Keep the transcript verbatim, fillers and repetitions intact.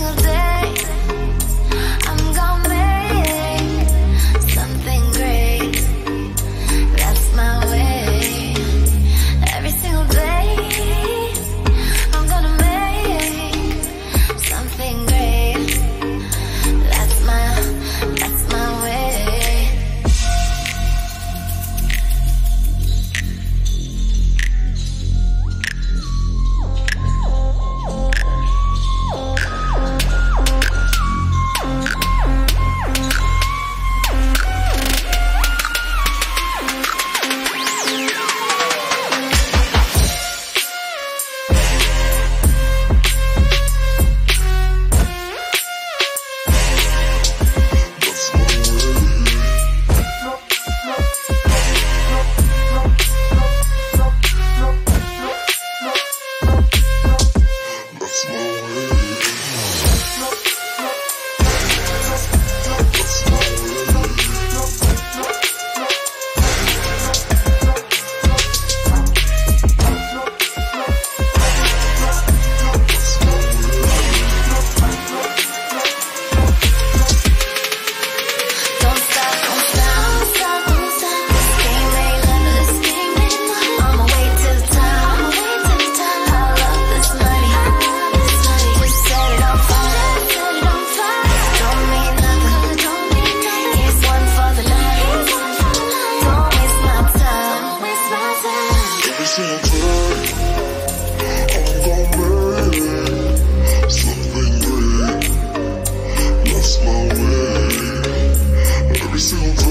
single day I'm gonna make something great. That's my way. Every single day I'm gonna make something great. That's my, that's my way. Every single